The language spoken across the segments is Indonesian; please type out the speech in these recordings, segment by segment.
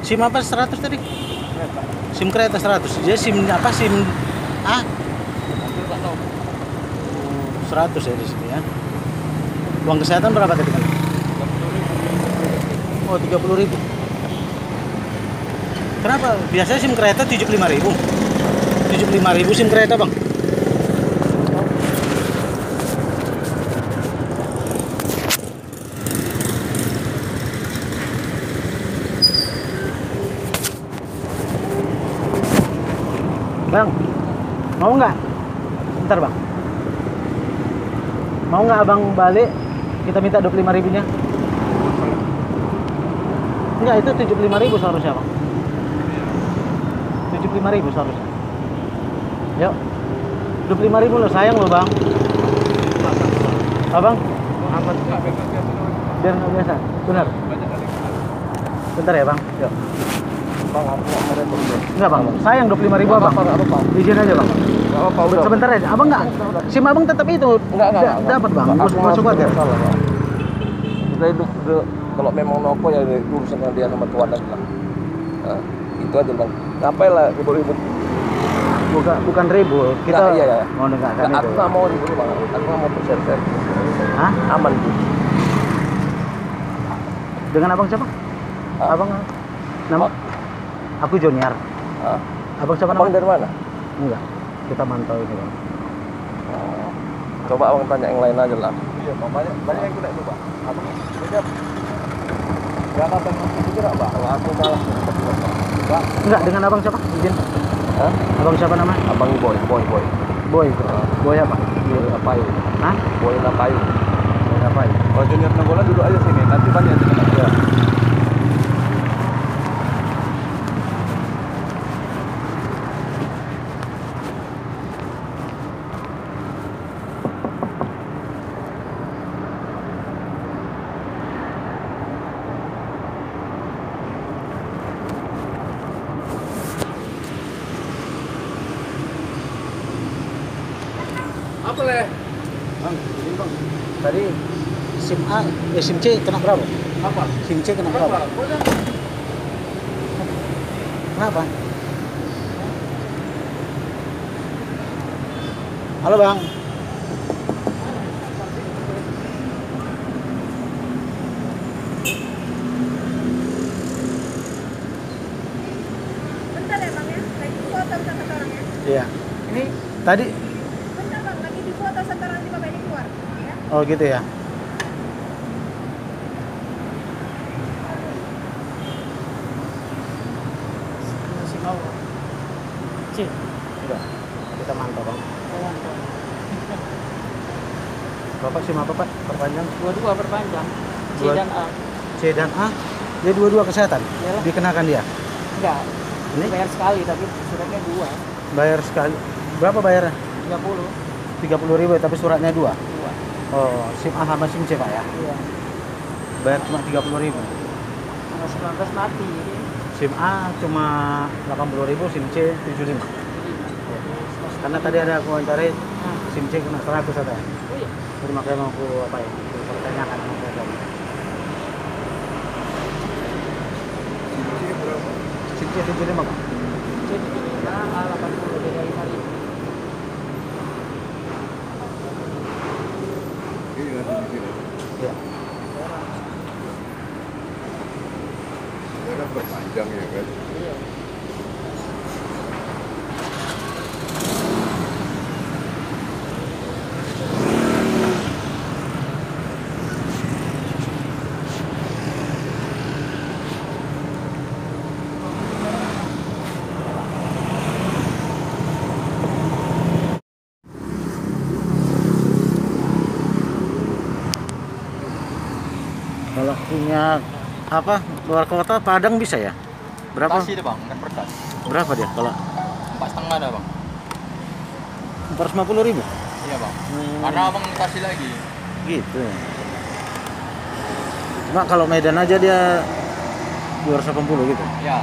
SIM apa 100 tadi? SIM kereta 100. Jadi SIM apa? SIM A? 100 ya di sini ya. Uang kesehatan berapa tadi kan? Oh, 30.000. Kenapa? Biasanya SIM kereta 75.000. 75.000 SIM kereta, Bang. Bang, mau nggak? Bentar, Bang. Mau nggak abang balik? Kita minta 25.000-nya. Enggak, itu 75.000 seharusnya, Bang. 75.000 seharusnya. Yuk. 25.000 loh, sayang loh, Bang. Abang? Biar nggak biasa. Benar. Bentar ya, Bang. Yuk. Enggak, Bang. Sayang 25.000, Abang. Izin aja, Bang. Sebentar aja. Abang nggak? SIM Abang tetap itu. Enggak. Dapat, Bang. Masuk aja. Kita hidup kalau memang nopo ya urusan dia sama tuan aja lah. Nah, itu aja, Bang. Ngapain lah ribut-ribut? Bukan ribut. Kita iya. mau dengarkan itu. Aku nggak mau ribut, Bang. Aku nggak mau berser-ser. Hah? Aman tuh. Dengan abang siapa? Abang nama? Aku Junior. Abang siapa Abang nama? dari mana? Enggak. Kita mantau ini, Bang. Coba abang tanya yang lain aja lah. Iya, Bang. Banyak yang kita coba. Abang beda. Berapa abang masih kira, Bang? Kalau aku malah Bang. Enggak, dengan abang siapa? Izin. Hah? Abang siapa nama? Abang Boy. Boy apa? Boy Lapayu. Hah? Boy Lapayu. Boy apa ya? Kalau Junior Nagola duduk aja sini. Nanti banyak yang kenal. Ya. Apa leh? Bang, izin, Bang. Tadi SIM A, SIM C kena berapa? Apa? SIM C kena berapa? Kenapa? Halo, Bang. Bentar ya, Bang ya. Lagi foto sama orangnya. Iya. Ini tadi. Bentar, Bang, lagi di foto sekarang nanti Bapak ini keluar ya. Oh, gitu ya. Masih mau. C. Udah. Kita mantau, Bang. Bapak SIM apa, Pak? Perpanjang? Dua perpanjang. C Dua- dan A. C dan A. Dia dua-dua kesehatan. Iyalah. Dikenakan dia. Enggak. Ini Bayar sekali tapi suratnya 2. bayar sekali. Berapa bayarnya? 30. 30.000 tapi suratnya 2. 2. Oh, SIM A sama SIM C, Pak ya. Iya. Bayar cuma 30.000. Tanggal 19 mati. Jadi SIM A cuma 80.000, SIM C 75. Karena tadi ada aku wawancarai SIM C kena 100 ada. oh iya. Jadi makanya mau aku apa ya? Aku tanyakan sama mereka. SIM C 75, Pak. C 75, A 80 beda 5.000. Iya. Ada perpanjang ya kan? Iya. Kalau punya apa luar kota Padang bisa ya? Berapa? Kasih deh bang, kan perkas. Berapa dia kalau 4,5 ada bang. 450.000? Iya bang. Karena abang kasih lagi. Gitu. Cuma kalau Medan aja dia 280 gitu. Ya.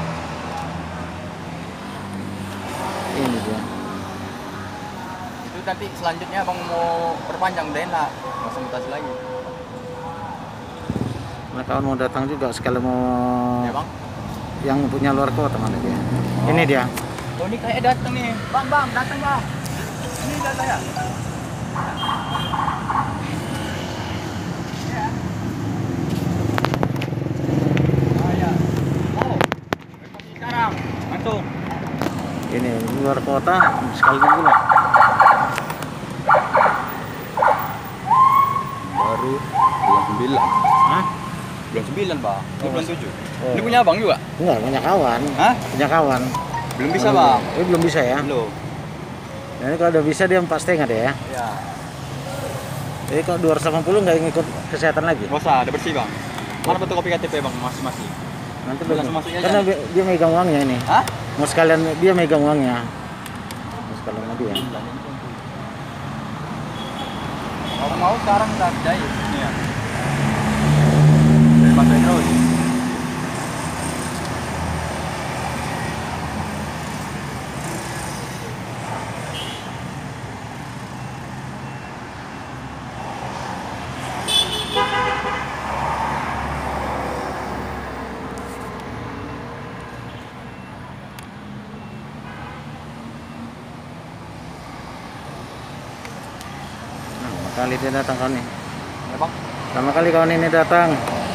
Ini dia. Itu nanti selanjutnya abang mau perpanjang deh lah, nggak usah mutasi lagi. Nah, kawan mau datang juga sekali mau Ya bang. yang punya luar kota mana dia? Ini dia. Oh ini kayak datang nih. Bang, datang bang. Ini datang ya. Sekarang, masuk. Ini luar kota sekali dulu lah. Baru bulan 9. Hah? Bulan 9 bang. Ini bulan 7. Oh. Ini punya abang juga? Enggak, punya kawan. Hah? Punya kawan. Belum bisa bang. Ini belum bisa ya? Belum. Nah, ini kalau udah bisa dia 4,5 deh ya. Ya. Jadi kalau 280 nggak ngikut kesehatan lagi? Gak usah, ada bersih bang. Mana foto kopi KTP bang? Masih. Nanti Langsung belum. masuknya Karena aja. dia megang uangnya ini. Hah? Mau sekalian dia megang uangnya. Mau sekalian sama dia. Kalau mau sekarang kita jahit. Ini ya. Dari Pasar terus. Kali dia datang kawan nih. Ya bang. Pertama kali kawan ini datang.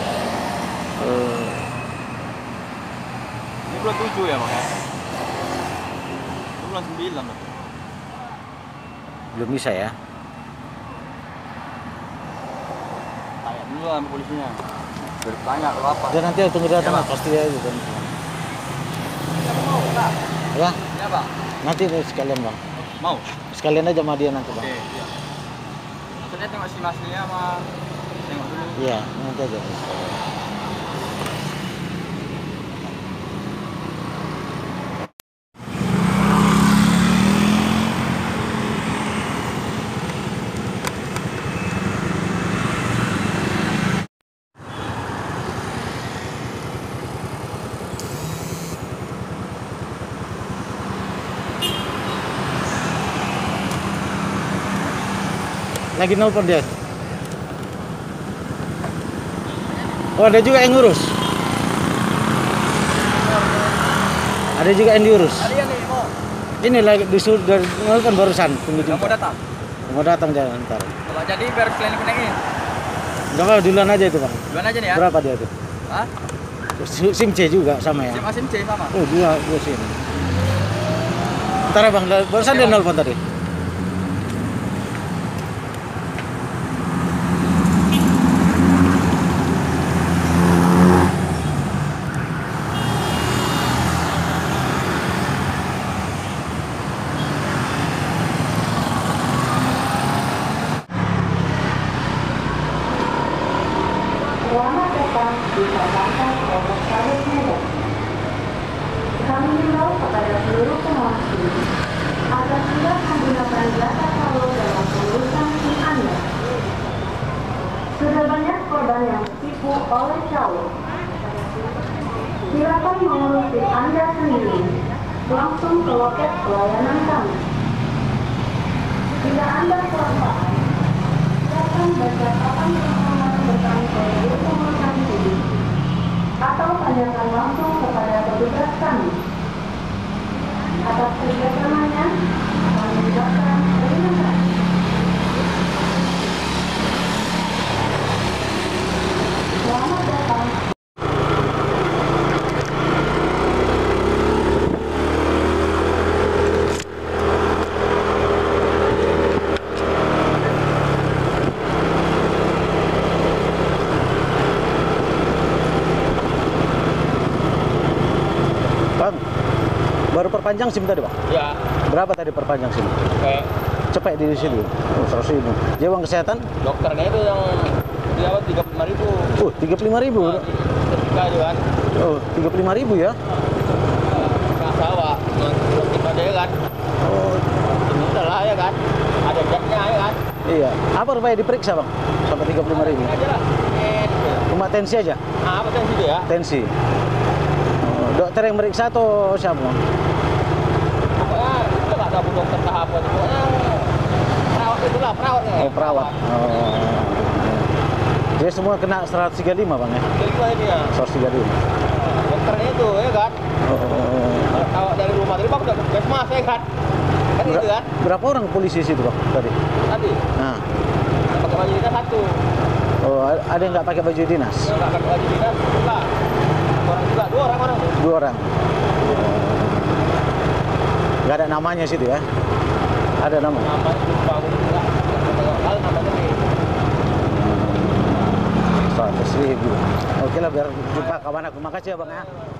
Ini bulan 7 ya bang ya? Ini bulan 9 bang. Belum bisa ya? Tanya dulu sama polisinya. Bertanya kalau apa. Dia nanti tunggu datang Ya, lah, pasti dia itu kan. Mau enggak? Ya, Ya bang. nanti deh sekalian bang. Mau? Sekalian aja sama dia nanti bang. Oke, iya. Maksudnya tengok SIM aslinya sama tengok dulu. Iya, nanti aja. Lagi nelpon dia. Oh, ada juga yang ngurus. Ada juga yang diurus. Ada yang nih mau? Ini lagi disuruh dari nelpon barusan. Tunggu Nggak jumpa. mau datang? Mau datang jangan ntar. Kalau jadi biar sekalian konekin. Enggak apa, duluan aja itu bang. Duluan aja nih ya? Berapa dia tuh? Hah? SIM C juga sama ya? SIM A SIM C sama? Oh, dua SIM. Ntar ya bang, barusan dia nelpon tadi. Selamat datang di Kawasan Polrestabes Medan. Kami himbau kepada seluruh pengunjung agar tidak menggunakan jasa saldo dalam pengurusan SIM Anda. Sudah banyak korban yang tertipu oleh calo. Silakan mengurus SIM Anda sendiri langsung ke loket pelayanan kami. Jika Anda kurang paham, silakan baca papan informasi tentang prosedur pengurusan SIM atau tanyakan langsung kepada petugas kami. Atas kerjasamanya, kami ucapkan terima kasih. Selamat datang. Bang, baru perpanjang SIM tadi bang? Ya. Berapa tadi perpanjang SIM? Kayak Cepet di sini. Oh, 100.000. Dia uang kesehatan? dokternya itu yang dirawat 35.000. 35.000. Sertika itu kan. Oh, 35.000 ya? Nggak sawah. Kita dia kan. Oh, Ini lah ya kan. Ada jaknya ya kan. iya. Apa rupanya diperiksa bang? Sampai 35.000. Ini aja lah. Cuma tensi aja? Apa tensi dia? Tensi. Oh, dokter yang meriksa atau siapa bang? Pokoknya itu nggak tahu dokter tahap apa. Pokoknya perawat itulah perawatnya. Oh, perawat. Oh. Dia semua kena 135 bang ya? Jadi gimana ini ya? 135. Dokternya itu ya kan. Kalau dari rumah tadi Bang udah ke puskesmas ya kan. Kan gitu kan. Berapa orang polisi situ Bang tadi? Tadi Nah. yang pakai baju dinas satu. Oh, ada yang nggak pakai baju dinas? Yang nggak pakai baju dinas enggak. Orang juga, dua orang. 2 orang. Nggak ada namanya situ ya? Ada nama? Namanya lupa aku enggak. Kalau namanya nih. 100.000. Oke lah, biar jumpa kawan aku. Makasih ya Bang ya.